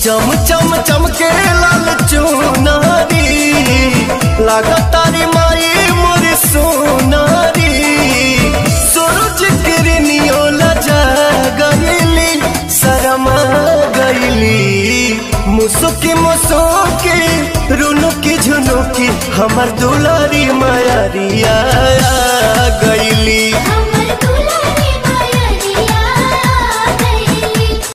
चम चम चमके लाल चुनारी लागा तारी माई मोर सोनारी सूरज किरनियो लजा गईली शरमा गईली मुसुकी मुसुकी रुनुकी झुनुकी हमर दुलारी माई